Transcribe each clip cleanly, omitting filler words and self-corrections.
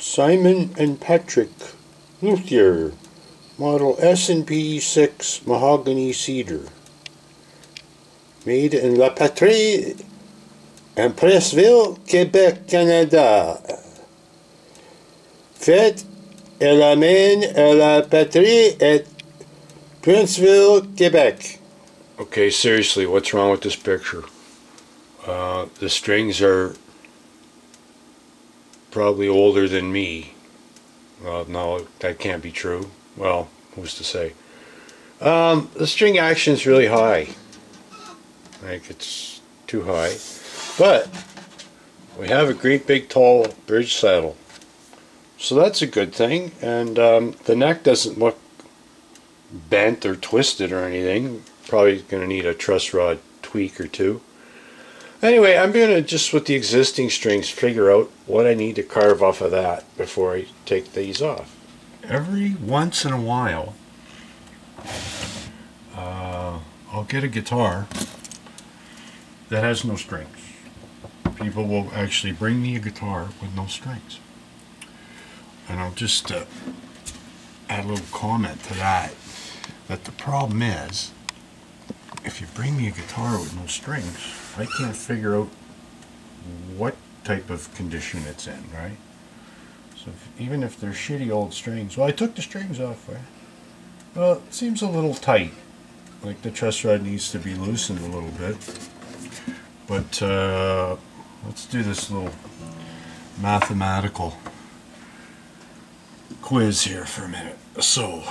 Simon and Patrick Luthier, model S&P 6 mahogany cedar, made in La Patrie in Pressville, Quebec, Canada. Fait à la main à la Patrie at Princeville, Quebec. Okay, seriously, what's wrong with this picture? The strings are probably older than me. Well, no, that can't be true. Well, who's to say? The string action is really high. Like, it's too high. But we have a great big tall bridge saddle. So that's a good thing. And the neck doesn't look bent or twisted or anything. Probably going to need a truss rod tweak or two. Anyway, I'm going to just with the existing strings figure out what I need to carve off of that before I take these off. Every once in a while I'll get a guitar that has no strings. People will actually bring me a guitar with no strings. And I'll just add a little comment to that. That the problem is, if you bring me a guitar with no strings, I can't figure out what type of condition it's in, right? So even if they're shitty old strings, well, I took the strings off, right? Well, it seems a little tight. Like the truss rod needs to be loosened a little bit. But let's do this little mathematical quiz here for a minute. So,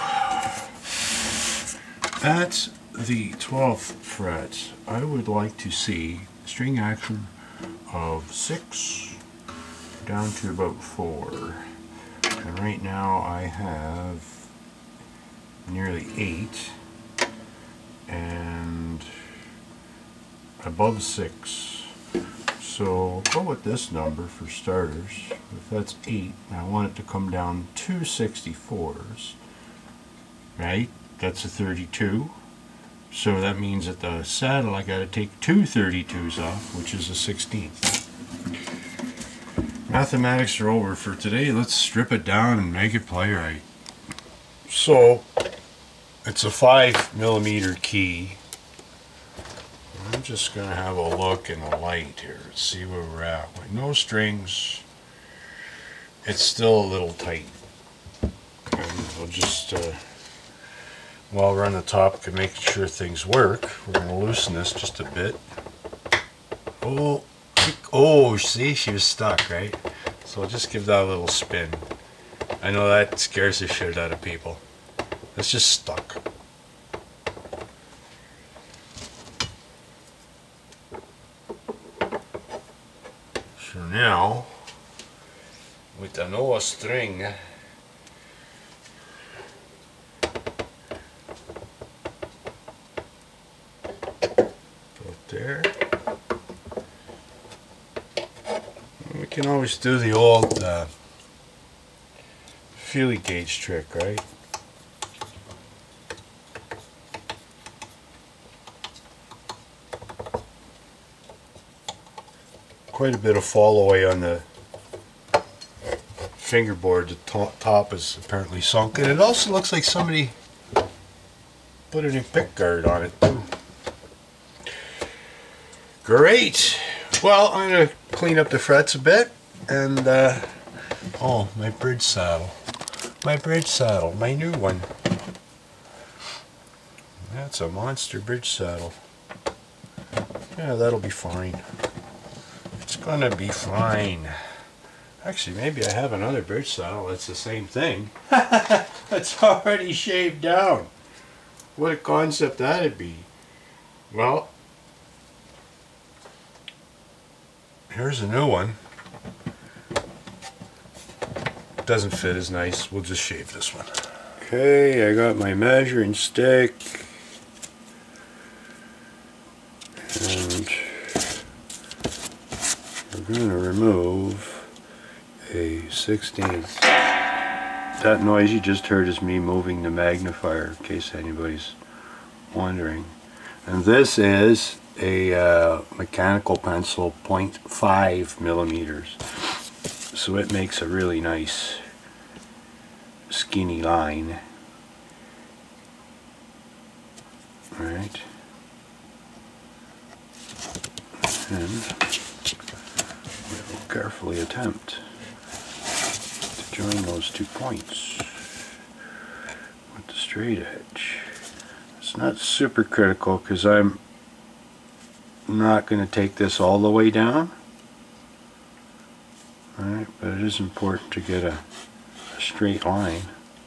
at the 12th fret, I would like to see string action of 6 down to about 4. And right now I have nearly 8 and above 6. So go with this number for starters. If that's 8, I want it to come down 2 64s. Right? That's a 32. So that means at the saddle I got to take 2 32s off, which is a 16. Mathematics are over for today. Let's strip it down and make it play right. So it's a 5mm key. I'm just going to have a look in the light here. Let's see where we're at. With no strings, it's still a little tight. And we'll just while we're on the topic of making sure things work, we're going to loosen this just a bit. Oh, see, she was stuck, right? So I'll just give that a little spin. I know that scares the shit out of people. It's just stuck. So now, with the no string, there. We can always do the old feeler gauge trick, right? Quite a bit of fall away on the fingerboard. The top is apparently sunken. It also looks like somebody put a new pick guard on it too. Great. Well, I'm going to clean up the frets a bit, and oh, my bridge saddle, my new one. That's a monster bridge saddle. Yeah, that'll be fine. It's gonna be fine. Actually, maybe I have another bridge saddle that's the same thing. That's already shaved down. What a concept that'd be. Well, here's a new one. Doesn't fit as nice. We'll just shave this one. Okay, I got my measuring stick. And we're going to remove a 1/16. That noise you just heard is me moving the magnifier, in case anybody's wondering. And this is a mechanical pencil 0.5 millimeters. so it makes a really nice skinny line. Right, and we'll carefully attempt to join those 2 points with the straight edge. It's not super critical because I'm not going to take this all the way down. Alright, but it is important to get a straight line.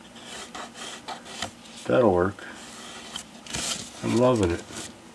That'll work. I'm loving it.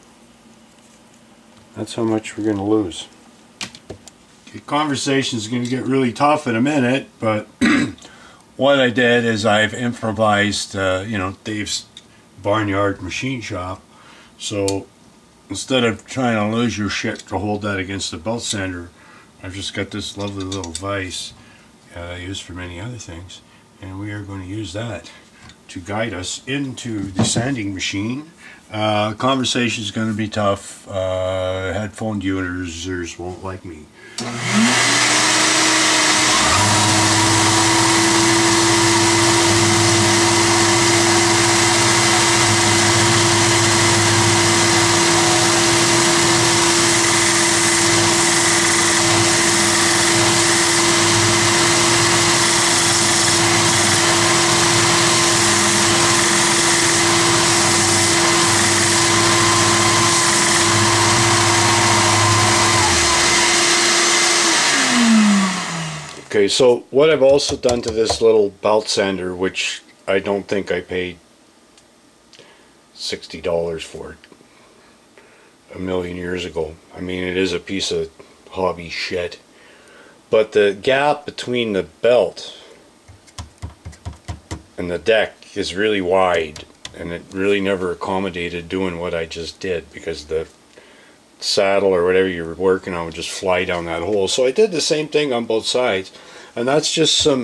That's how much we're going to lose. The conversation's going to get really tough in a minute, but what I did is I've improvised, you know, Dave's Barnyard Machine Shop. So instead of trying to lose your shit to hold that against the belt sander, I've just got this lovely little vise I use for many other things, and we are going to use that to guide us into the sanding machine. Conversation is going to be tough. Headphone users won't like me. Okay, so what I've also done to this little belt sander, which I don't think I paid $60 for it a million years ago. I mean, it is a piece of hobby shit. But the gap between the belt and the deck is really wide, and it really never accommodated doing what I just did, because the saddle or whatever you're working on would just fly down that hole. So I did the same thing on both sides, and that's just some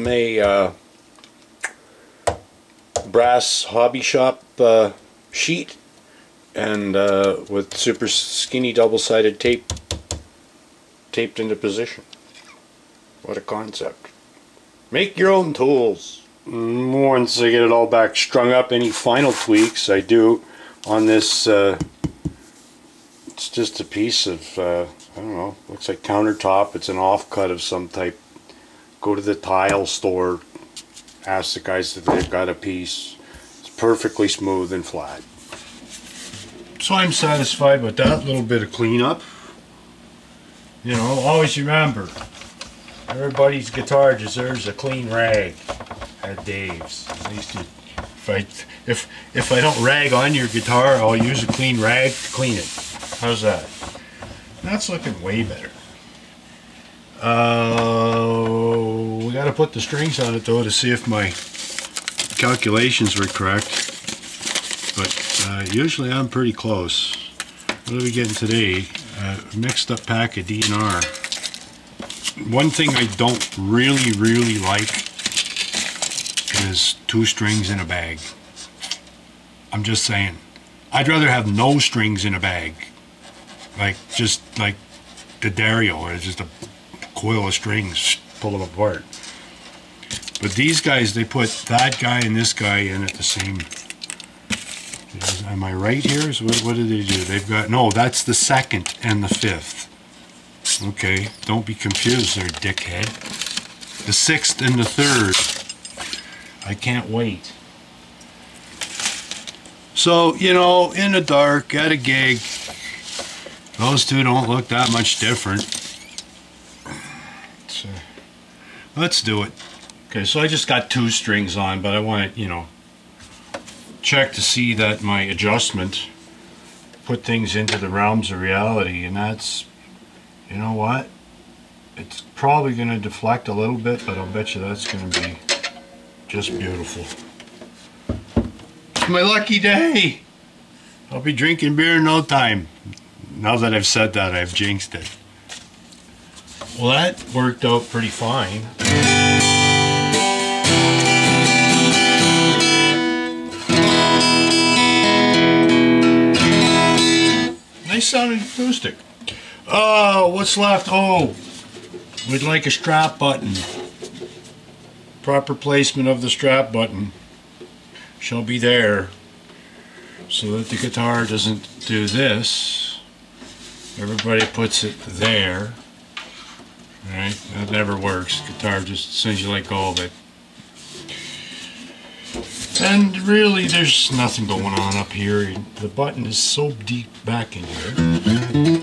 brass hobby shop sheet, and with super skinny double-sided tape taped into position. What a concept. Make your own tools. Once I get it all back strung up, any final tweaks I do on this, it's just a piece of, I don't know, looks like countertop. It's an offcut of some type. Go to the tile store, ask the guys if they've got a piece. It's perfectly smooth and flat. So I'm satisfied with that little bit of cleanup. You know, always remember, everybody's guitar deserves a clean rag at Dave's. At least if I don't rag on your guitar, I'll use a clean rag to clean it. How's that? That's looking way better. We got to put the strings on it though to see if my calculations were correct. But usually I'm pretty close. What are we getting today? Mixed up pack of DNR. One thing I don't really like is 2 strings in a bag. I'm just saying. I'd rather have no strings in a bag. Just like the Dario, where it's just a coil of strings, pull them apart. But these guys, they put that guy and this guy in at the same. Am I right here? So what did they do? They've got, no, that's the 2nd and the 5th. Okay, don't be confused there, dickhead. The 6th and the 3rd. I can't wait. So, you know, in the dark, at a gig, those two don't look that much different. So, let's do it. Okay, so I just got 2 strings on, but I want to, you know, check to see that my adjustment put things into the realms of reality, and that's, you know what, it's probably going to deflect a little bit, but I'll bet you that's going to be just beautiful. It's my lucky day. I'll be drinking beer in no time. Now that I've said that, I've jinxed it. Well, that worked out pretty fine. Nice sounding acoustic. Oh, what's left? Oh, we'd like a strap button. Proper placement of the strap button shall be there so that the guitar doesn't do this. Everybody puts it there. Right? That never works. Guitar just, as soon as you let go of it. And really there's nothing going on up here. The button is so deep back in here.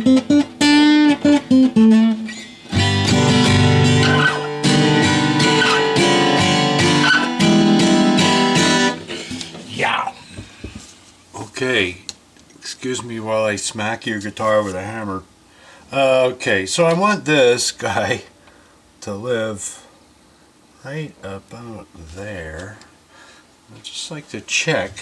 Yeah. Okay. Excuse me while I smack your guitar with a hammer. Okay, so I want this guy to live right about there. I'd just like to check.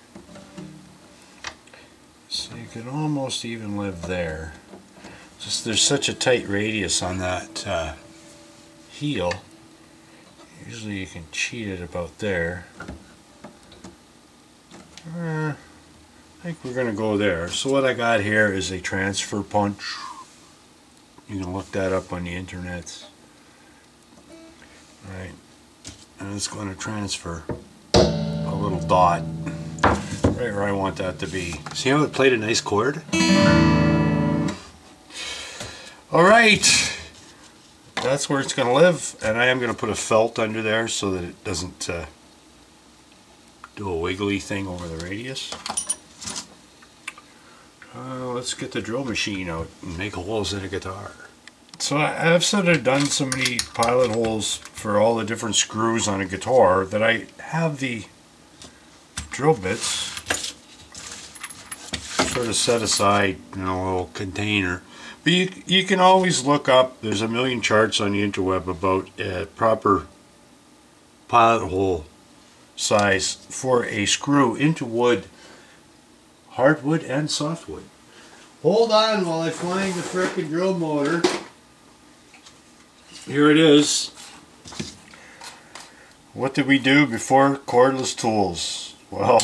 So you could almost even live there. Just there's such a tight radius on that heel. Usually you can cheat it about there. I think we're going to go there. So what I got here is a transfer punch. You can look that up on the internet. Right. And it's going to transfer a little dot right where I want that to be. See how it played a nice chord? Alright. That's where it's going to live. And I am going to put a felt under there so that it doesn't do a wiggly thing over the radius. Let's get the drill machine out and make holes in a guitar. So I've sort of done so many pilot holes for all the different screws on a guitar that I have the drill bits sort of set aside in a little container. But you can always look up, there's a million charts on the interweb about proper pilot hole size for a screw into wood, hardwood and softwood. Hold on while I find the frickin' drill motor. Here it is. What did we do before cordless tools? Well,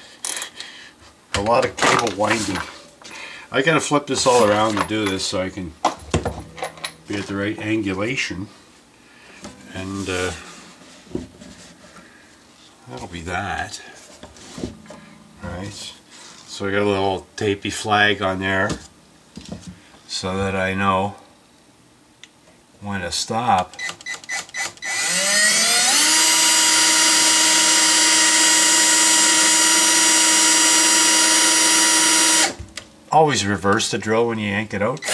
a lot of cable winding. I gotta flip this all around to do this so I can be at the right angulation. And that'll be that. Alright. So I got a little tapey flag on there so that I know when to stop. Always reverse the drill when you yank it out.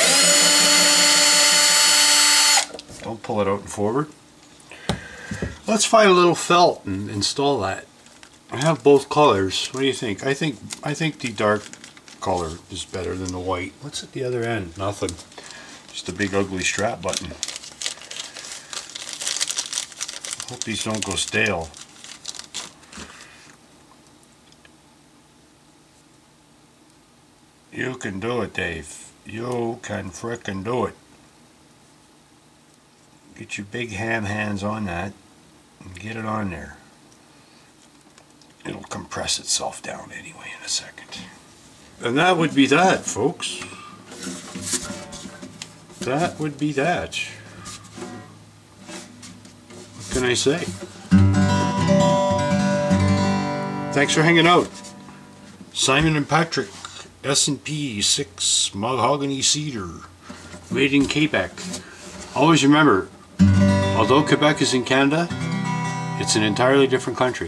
Don't pull it out and forward. Let's find a little felt and install that. I have both colors. What do you think? I think the dark color is better than the white. What's at the other end? Nothing. Just a big ugly strap button. Hope these don't go stale. You can do it, Dave. You can frickin' do it. Get your big ham hands on that and get it on there. It'll compress itself down anyway in a second. And that would be that, folks. That would be that. What can I say? Thanks for hanging out. Simon and Patrick, S&P 6 Mahogany Cedar, made in Quebec. Always remember, although Quebec is in Canada, it's an entirely different country.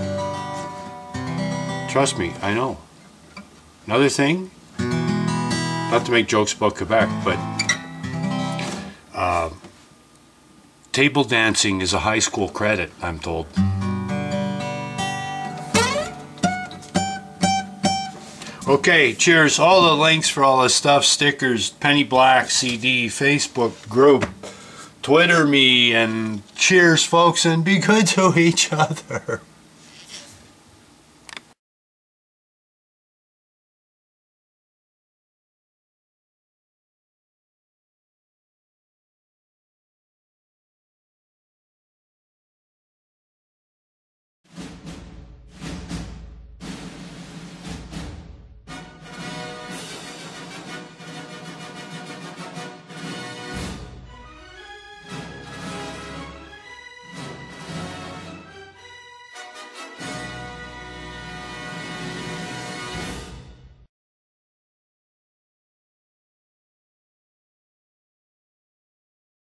Trust me, I know. Another thing, not to make jokes about Quebec, but table dancing is a high school credit, I'm told. Okay, cheers. All the links for all the stuff, stickers, Penny Black CD, Facebook group, Twitter me, and cheers folks, and be good to each other.